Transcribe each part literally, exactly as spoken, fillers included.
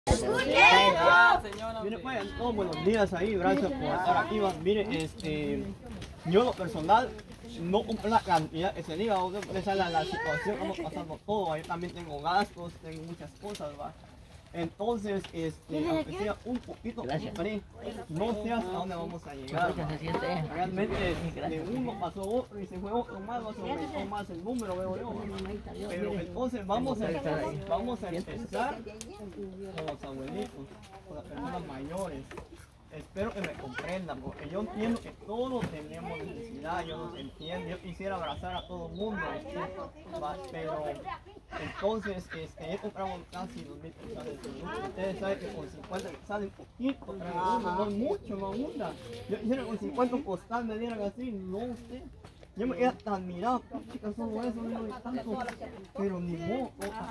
Mire, pues, todos buenos días ahí, gracias por estar aquí. Mire, este, yo en lo personal no compro la cantidad que se diga, esa es la, la situación que estamos pasando todo. Yo también tengo gastos, tengo muchas cosas, ¿va? Entonces, este, aunque sea un poquito, hombre, no sé hasta dónde vamos a llegar. Realmente, de uno pasó otro y se fue otro más, va a aumentó más el número, veo yo. Pero entonces vamos a empezar, vamos a empezar con los abuelitos, con las personas mayores. Espero que me comprendan, porque yo entiendo que todos tenemos necesidad, yo los entiendo, yo quisiera abrazar a todo el mundo, pero entonces este, he comprado casi dos mil pesos de producto. Ustedes saben que con cincuenta sale un poquito, pero no mucho, no abunda. Yo quisiera con cincuenta postal me dieran así, no sé. Yo me quedé tan mirado, chicas, solo eso, no hay tanto, pero ni modo,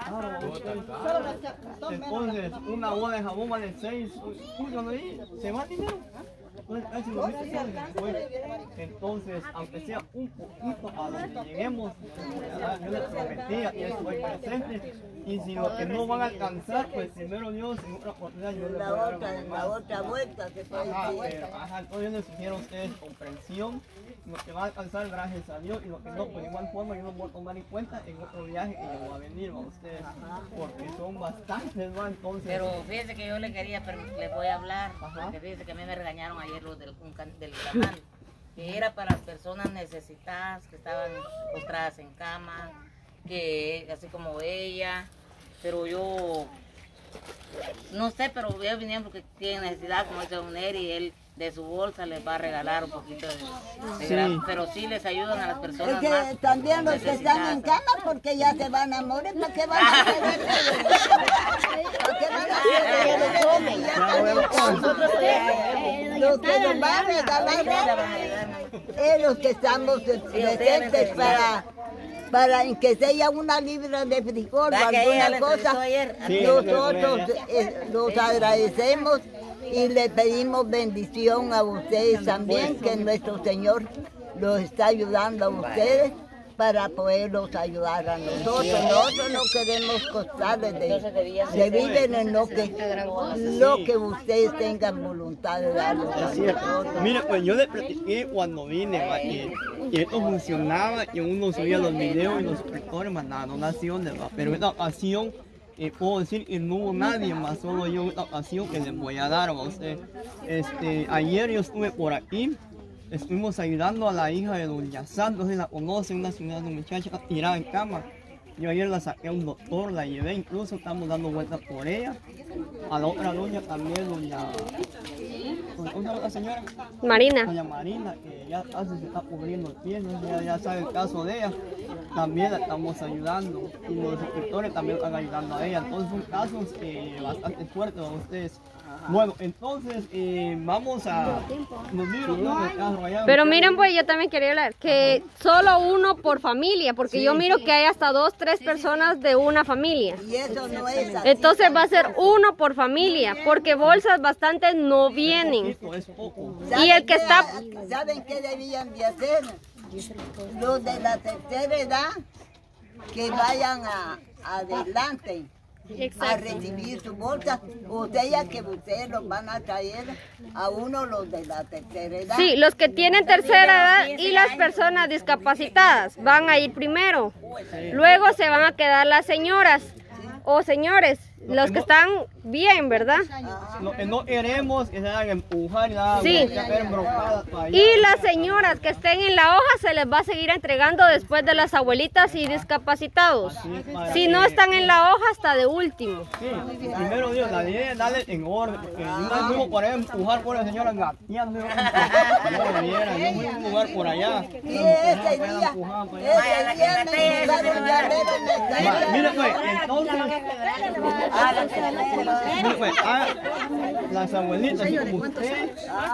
entonces, una bola de jabón vale seis, se va el dinero. Entonces, aunque sea un poquito a donde lleguemos, yo les prometía y estoy presente. Y si lo que no van a alcanzar, pues primero Dios, en otra oportunidad yo les voy a dar otra, la otra vuelta se puede ajá, pero, ajá, entonces yo les sugiero a ustedes comprensión. Lo que va a alcanzar, gracias a Dios, y lo que no, pues de igual forma yo lo voy a tomar en cuenta en otro viaje que yo voy a venir a ustedes, porque son bastantes, ¿no? Entonces... Pero fíjese que yo le quería, pero le voy a hablar, ajá, porque fíjese que a mí me regañaron ayer los del, del canal, que era para personas necesitadas, que estaban postradas en cama, que así como ella, pero yo... No sé, pero ellos vinieron porque tienen necesidad, como dice Uneri, y él de su bolsa les va a regalar un poquito de, de sí, gran, pero sí les ayudan a las personas. Es que más también los que están en cama, porque ya se van a morir, ¿para qué van a hacer eso? ¿Para qué van a hacer eso? Los que nos van a regalar es los que estamos presentes para... para que sea una libra de frijol o alguna cosa, sí, nosotros eh, los agradecemos y le pedimos bendición a ustedes también, que nuestro Señor los está ayudando a ustedes para poderlos ayudar a nosotros. Nosotros no queremos costarles de, de vivir en lo que, lo que ustedes tengan voluntad de darles a nosotros. Mire, pues yo le platiqué cuando vine, ¿va? que, que esto funcionaba y uno subía los videos y los suscriptores mandaban donaciones, ¿va? Pero en esta ocasión eh, puedo decir que no hubo nadie más, solo yo en esta ocasión que les voy a dar a usted. Este, ayer yo estuve por aquí. Estuvimos ayudando a la hija de Doña Santos, si la conocen, una señora, una muchacha tirada en cama. Yo ayer la saqué a un doctor, la llevé, incluso estamos dando vueltas por ella. A la otra doña también, doña... ¿Cómo se llama la señora? Marina. Doña Marina, que ya casi se está cubriendo el pie, ¿no? ya, ya sabe el caso de ella. También la estamos ayudando y los suscriptores también están ayudando a ella. Entonces son casos eh, bastante fuertes para ustedes. Bueno, entonces eh, vamos a... Pero miren, pues yo también quería hablar que solo uno por familia, porque sí, yo miro sí, que hay hasta dos, tres personas de una familia. Y eso no es así. Entonces va a ser uno por familia, porque bolsas bastantes no vienen. Y el que está... ¿Saben qué debían de hacer? Los de la tercera edad, que vayan a, adelante. Exacto. A recibir su bolsa, o sea que ustedes los van a traer a uno los de la tercera edad. Sí, los que tienen tercera edad y las personas discapacitadas van a ir primero. Luego se van a quedar las señoras o señores, los que están bien, ¿verdad? Lo que no queremos es que se hagan empujar y nada, sí, y las señoras que estén en la hoja se les va a seguir entregando después de las abuelitas y discapacitados. Si no están en la hoja hasta de último. Sí, primero Dios, la idea es darle en orden, porque no mismo por ahí empujar por la señora gateando, no lo vieran, no voy a empujar por allá. Y ese día, ese día me empujaron llavero en el carro. Mira pues, entonces... Mira, pues, ah, las abuelitas, así como usted,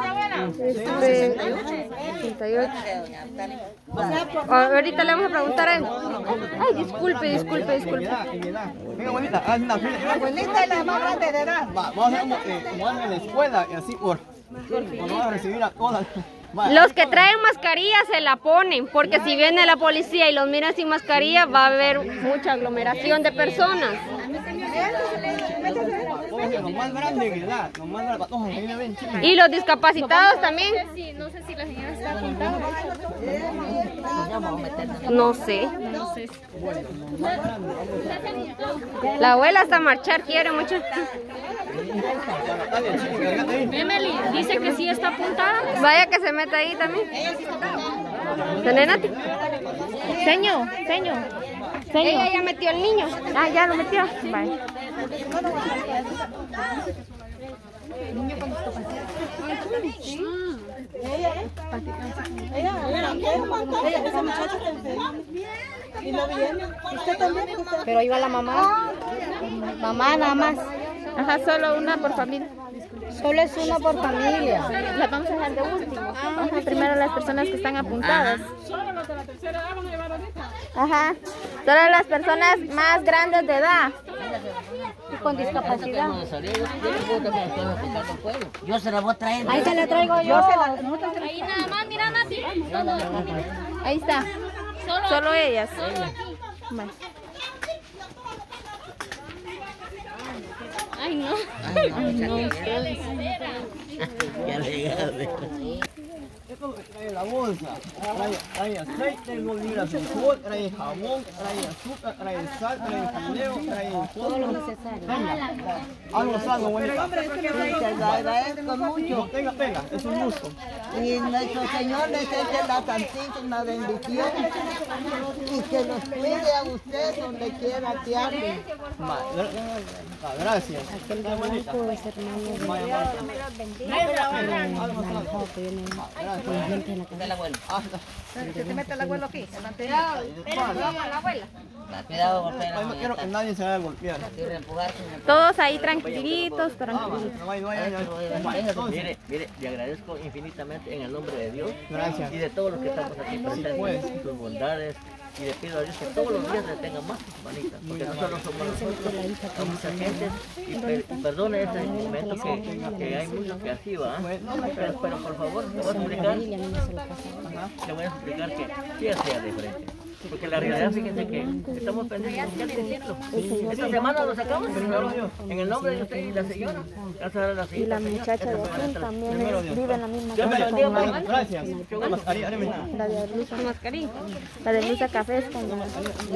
sesenta y ocho. Ahorita le vamos a preguntar a él. Ay, disculpe, disculpe, disculpe. Venga, abuelita, haz una fila. La abuelita es la más grande de edad. Vamos a hacer como, eh, como en la escuela, y así por... Vamos a recibir a todas. Los que traen mascarilla se la ponen, porque si viene la policía y los miran sin mascarilla va a haber mucha aglomeración de personas. Oye, los más grandes que edad, los más grandes, todos ahí me ven, chicos. ¿Y los discapacitados también? No sé si la señora está apuntada. No sé. La abuela hasta marchar quiere mucho. Emily, dice que sí está apuntada. Vaya que se meta ahí también. Tenenate. Señor, señor. Ella ya metió al niño. Ah, ya lo metió. Vaya. Pero iba la mamá. Mamá nada más. Ajá, solo una por familia. Solo es una por familia. Las vamos a dejar de último. Ajá, primero las personas que están apuntadas. Ajá. Solo las personas más grandes de edad y con discapacidad. Yo se la voy a traer. Ahí se la traigo yo. Ahí nada más, mira, Nati. Ahí está. Solo ellas. Vale. Ay, no. Ay, no, ya le Esto es lo que trae la bolsa. Trae, trae aceite, dos libras de alcohol, trae jabón, trae azúcar, trae sal, trae fideo, trae todo lo necesario. Algo sano, bonita. Te lo agradezco mucho. Tenga, pega, es un gusto. Y nuestro Señor les eche la santísima bendición y que los cuide a ustedes donde quiera que anden. Ma, gra- ah, gracias. Qué bonita. Vaya, vaya. Algo sano. Ah, gracias. Del abuelo. Ah, Cuidado, golpea ay, no quiero que nadie se vaya a golpear. Todos ahí tranquilitos, tranquilitos. No vaya, no vaya, no vaya. Entonces, Mire, mire, le agradezco infinitamente en el nombre de Dios gracias. y de todos los que estamos aquí presentes, pues. sus bondades, y le pido a Dios que todos los días le tenga más manitas, porque nosotros somos nosotros, a mucha gente, y, per- y perdone este momento que, que hay muchos que así va, pero, pero por favor, le voy a explicar, le voy a explicar que sí hacia de frente. Porque la realidad, fíjense que estamos pendientes de decirlo. Esta semana lo sacamos en el nombre de usted y la señora. Gracias a la señora. Y la muchacha de aquí también es- vive en la misma Dios me casa bendiga, con mamá. Gracias. Ari, Ari, mira. la de Luisa Mascarín. La de Luisa Café es con la...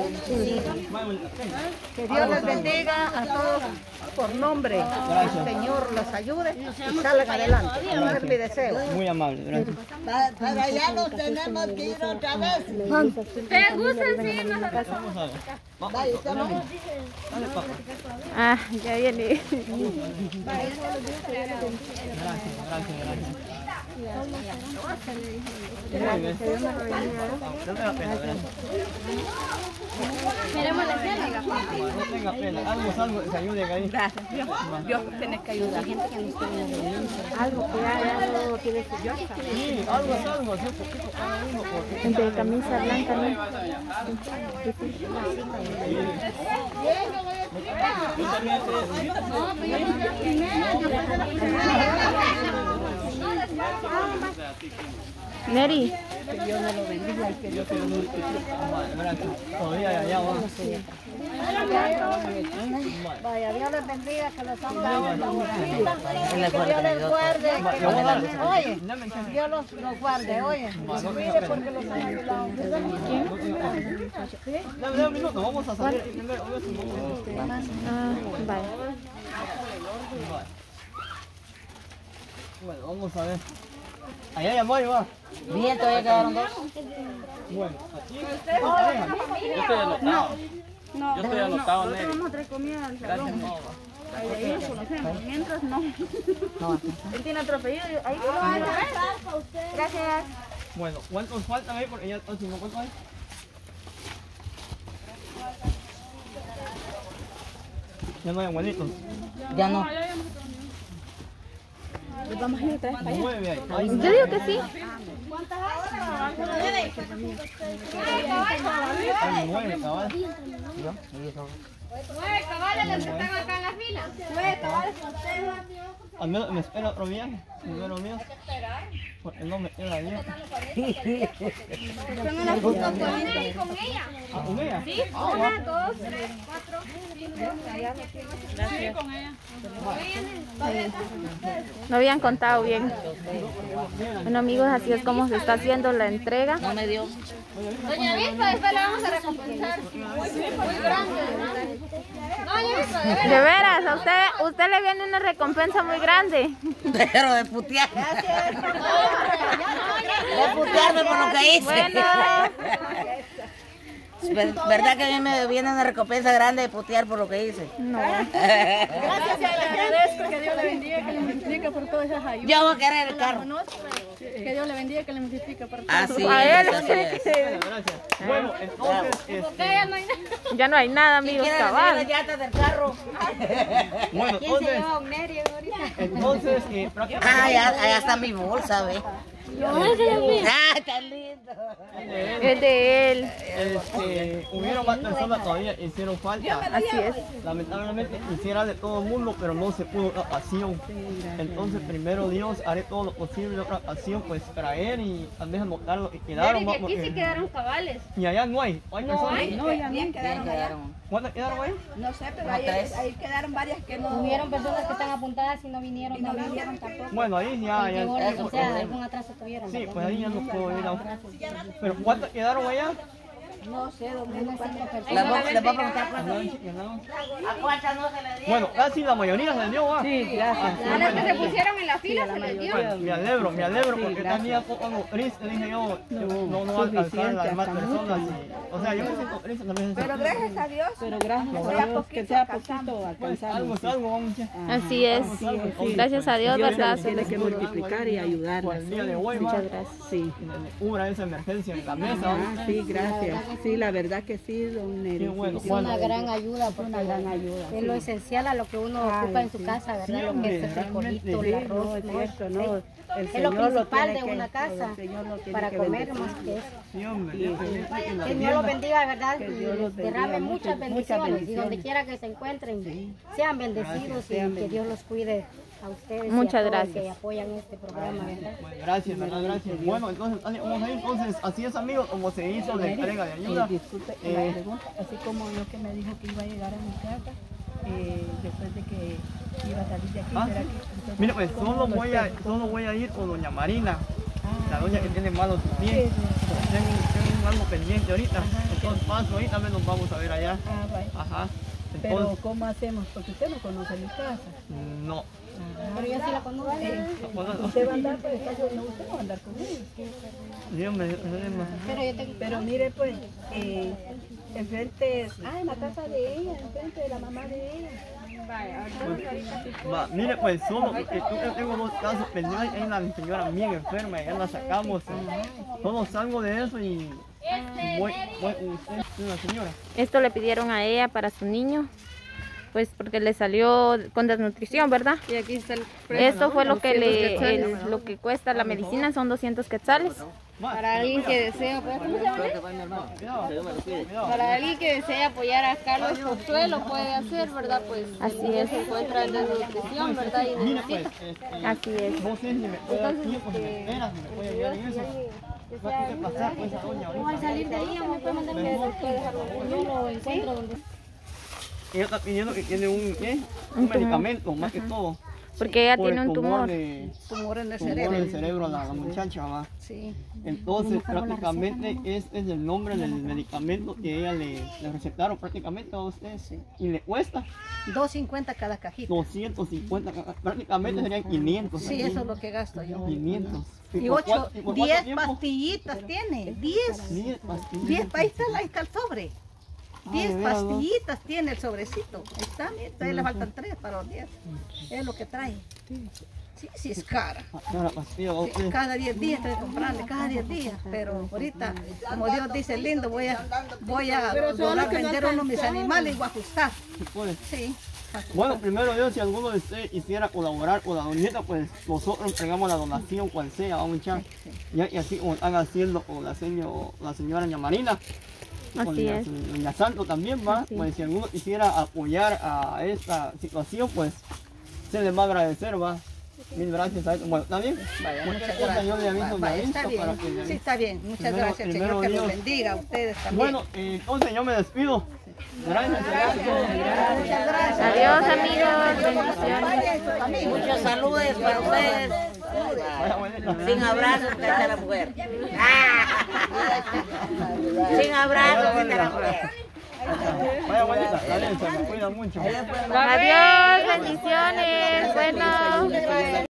Que Dios les bendiga a todos por nombre. Que el Señor los ayude y salgan adelante. Ese es mi deseo. Muy amable, gracias. Pa- Para allá nos tenemos que ir otra vez. ¿Te gusta? Sí, nosotros. Vamos a ver. Va- Ahí estamos. Dale, papá. Ah, ya viene. Gracias, gracias, gracias. Muy bien. No tenga pena, gracias. Miremos la escena. No tenga pena. Algo, algo, que se ayuden ahí. Gracias. Dios, Dios tiene que ayudar. Algo que algo tiene que yo. Sí, algo es algo, así un poquito cada uno, porque Entre camisa blanca, ¿no? yo también sé. Neri, Yo te lo doy. Gracias. Todavía ya, ya va. Vaya, Dios les bendiga, que los han dado. Él le guarda, Dios les guarde. Oye, No me entiendes. Dios los, los guarde, oye. Los cuide porque los han ayudado. Dame, dame un minuto, vamos a salir primero. ah, vale. Bueno, vamos a ver. Allá llamó ahí va. Bien, todavía quedaron dos. Bueno, aquí. Yo estoy anotado. Yo estoy anotado, Neri. Gracias. Mientras no. Él tiene otro apellido. Ahí Gracias. Bueno, ¿cuántos faltan ahí? Porque ya ¿cuántos hay? Ya no hay abuelitos. Ya no. Vamos a ir otra vez para allá. Nueve hay. Hay Yo digo que sí. hay nueve, cabal. Nueve cabales los que están acá en la fila. Nueve cabales con al menos me espera otro viaje, primero mío. Porque no me queda bien. Son una foto con ella. ¿Ah, con ella? Sí, una, dos, tres, cuatro, cinco, Gracias. No habían contado bien. Bueno amigos, así es como se está haciendo la entrega. No me dio. Doña Vilpa, después la vamos a recompensar. Muy grande. Doña Vilpa, de De veras, a usted, usted le viene una recompensa muy grande. Pero de putear. De putearme por lo que hice. Bueno, Ver- ¿Verdad que a mí me viene una recompensa grande de putear por lo que hice? no. Gracias, le agradezco, que Dios le bendiga, que le multiplique por todas esas ayudas. Yo voy a querer el carro. Que Dios le bendiga, que le multiplique por Ah, todas. sí, A él, así es. Gracias. Bueno, entonces, este, Ya no hay nada, ¿Quién amigos, quiere recibir las cabal. llantas del carro? bueno, ¿Quién se entonces, lleva un Nerio ahorita? entonces, eh, prácticamente, Ah, ya, allá está mi bolsa, ve. Ah, está lindo. Es de él. este, hubieron más personas todavía que hicieron falta. Así es. Lamentablemente quisiera de todo el mundo, pero no se pudo otra ocasión. Entonces, primero Dios, haré todo lo posible de otra ocasión, pues traer y tal vez anotar lo que quedaron. Mire ¿va? que aquí sí Porque- quedaron cabales. Y allá no hay, ¿hay personas? hay. No, ya no Bien quedaron allá. quedaron. ¿Cuántas quedaron ahí? No sé, pero Como ahí, tres. ahí quedaron varias que no. Hubieron personas que están apuntadas y no vinieron y no también. vinieron tampoco. Bueno, ahí ya, Llegó, ya. Eso o sea, fue. algún atraso tuvieron. Sí, ¿verdad? pues ahí ya no puedo ir a... Pero ¿cuántas quedaron allá? No sé dónde Unas no cinco Les personas. voy, les voy a preguntar cuántas. Bueno, ¿A cuántas no se le dieron? casi la mayoría se dio, ¿va? Sí, gracias. A las que se pusieron en la fila se les dio. Bueno, me alegro, me alegro porque gracias. tenía poco algo triste, dije yo, yo no, no va a alcanzar a las demás personas. y- o sea, yo me siento triste también. Pero gracias a Dios. Pero gracias a Dios, que sea poquito alcanzamos. Algo es algo, vamos a Así es. Gracias a Dios, Dios ¿verdad? nos tiene que multiplicar y por ayudarlas. el día de hoy, va. Muchas gracias. Sí. Hubo esa emergencia en la mesa. Ah, sí, gracias. Sí, la verdad que sí, don Neri. Qué bueno, Es una gran ayuda, porque Una gran ayuda. es lo esencial a lo que uno Ay, ocupa en su sí. casa, ¿verdad? Sí, Lo que hombre, es el frijolito, realmente, el Sí, arroz, no, es ¿no? cierto, no. El Es lo Señor principal tiene de que- una casa, el Señor lo tiene para que comer bendecir. más que eso. Sí, hombre, Dios bendiga y la Que Dios los tienda. bendiga, ¿verdad? Que Y Dios los les bendiga, derrame muchas- muchas muchas bendiciones y bendiciones. donde quiera que se encuentren, sean bendecidos sean y que Dios los cuide a ustedes Muchas y a todos gracias. que apoyan este programa, ¿verdad? Bueno, gracias, verdad, gracias. Bueno, entonces, dale, vamos a ir. Entonces, así es, amigos, como se hizo la entrega de ayuda. Eh, disculpe, Eh, la pregunta, así como yo que me dijo que iba a llegar a mi casa, eh, después de que iba a salir de aquí, Ah, ¿será sí. que entonces, Mire, pues cómo solo lo voy, a, espero? solo voy a ir con doña Marina, Ah, la doña que tiene malos pies. sí, sí. Tengo, tengo algo pendiente ahorita. Entonces paso ahí, también nos vamos a ver allá. Ah, vaya. Ajá. Pero Entonces, ¿cómo hacemos? Porque usted no conoce mi casa. no. Pero yo sí la conozco. Usted va a andar por el caso, no, usted no va a andar conmigo. Dios me Pero yo te... Pero mire pues, eh, enfrente, ah, en la casa de ella, enfrente de la mamá de ella. Va, mire, pues solo porque yo tengo dos casos pendientes. Hay una señora bien enferma y ya la sacamos. Solo salgo de eso y voy, voy usted, una señora. Esto le pidieron a ella para su niño, pues porque le salió con desnutrición, ¿verdad? Y aquí está el Esto fue lo que le, el- lo que cuesta la medicina, son doscientos quetzales. Va, Para alguien que desea, pues, ¿cómo se llama? cuidado, cuidado. Para alguien que desea apoyar a Carlos Pozuelo puede hacer, ¿verdad? Pues Así él es. se encuentra en desnutrición, ¿verdad? Y Mire, pues, necesita. este, Así es. no sé si me puede dar tiempo, si me espera, si me puede ayudar en eso. Va a tener que pasar pues a doña Al ahorita. salir de ahí, me puede mandar un puede dejarlo en el o encuentro donde... Ella está pidiendo que tiene un, ¿qué? un medicamento, más que todo. Porque ella por tiene el un tumor. de- Tumor en el tumor cerebro. en el cerebro a la, la muchacha, va. Sí. Entonces, prácticamente, este es el nombre del medicamento que ella le, le recetaron prácticamente a ustedes. Y le cuesta dos cincuenta cada cajita. doscientos cincuenta, prácticamente serían quinientos. Sí, eso es lo que gasto yo. quinientos. Y por ocho, cuánto- y por cuánto diez tiempo? pastillitas tiene, diez. diez pastillas. Diez, ahí está, ahí está el sobre. Ah, Diez de veras, ¿no? pastillitas tiene el sobrecito. Ahí está, mire, todavía le faltan tres para los diez. Es lo que trae. Sí, sí es cara. Ah, cada pastilla, ok. Sí, cada diez días tengo que comprarle, cada diez días. Pero ahorita, como Dios dice lindo, voy a, voy a lograr vender uno de mis animales y voy a ajustar. Se puede. Sí. Bueno, primero Dios, si alguno de ustedes quisiera colaborar con la doñita, pues nosotros entregamos la donación, cual sea, vamos a echar. Y, y así como están haciendo con la, seño, la señora Doña Marina, con Así la, es. Doña Santo también va. Así. Pues si alguno quisiera apoyar a esta situación, pues se les va a agradecer, va. Mil gracias a Bueno, ¿está bien? Vaya, muchas Cualquier cosa gracias. yo le aviso, le Vaya, aviso está bien. para que le Sí, avise. está bien. Muchas Primero- gracias, primero Señor, que los Dios. bendiga a ustedes también. Bueno, eh, entonces yo me despido. Gracias. Muchas gracias. Adiós, amigos. Bendiciones. Muchos saludos para ustedes. Sin abrazos, que está la mujer. Sin abrazos, que está la mujer. Vaya, abuelita, está bien, se me cuida mucho. Adiós, bendiciones. Bueno.